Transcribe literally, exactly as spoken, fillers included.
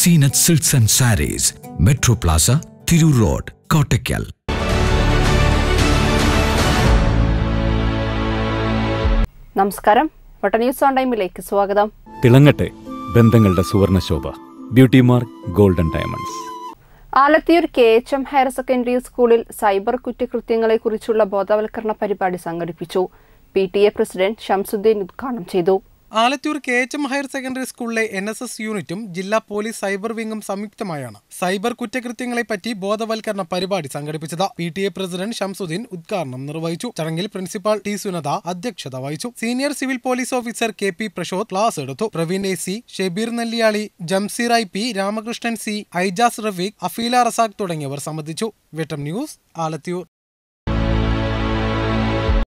Seenat Silks and Sarees, Metro Plaza, Thiru Road, Kottakkal. നമസ്കാരം. വട്ട news on ടൈമിലേക്ക് സ്വാഗതം. തിളങ്ങട്ടെ ബന്ധങ്ങളുടെ സുവർണ ശോഭ. Beauty mark golden diamonds. Alathiyur K H M higher secondary സ്കൂളിൽ സൈബർ കുറ്റകൃത്യങ്ങളെക്കുറിച്ചുള്ള ബോധവൽക്കരണ പരിപാടി സംഘടിപ്പിച്ചു. P T A president Shamsuddin ഉദ്ഘാടനം ചെയ്തു. Alathur K H M higher secondary സ്കൂളിലെ എൻ എസ് എസ് യൂണിറ്റും ജില്ലാ പോലീസ് സൈബർ വിംഗും സംയുക്തമായാണ് സൈബർ കുറ്റകൃത്യങ്ങളെപ്പറ്റി ബോധവൽക്കരണ പരിപാടി സംഘടിപ്പിച്ചത്. P T A president Shamsuddin ഉദ്ഘാടനം നിർവഹിച്ചു. ചടങ്ങിൽ പ്രിൻസിപ്പാൾ ടി സുനത അധ്യക്ഷത വഹിച്ചു. Senior civil police officer K P Prashod class എടുത്തു. Praveen A C, Shebeer Nelliyali, Jamsheer I P, Ramakrishnan C, Aijaz Rafeeq, Afeela Razak തുടങ്ങിയവർ സംബന്ധിച്ചു. വെട്ടം ന്യൂസ്, ആലത്തൂർ.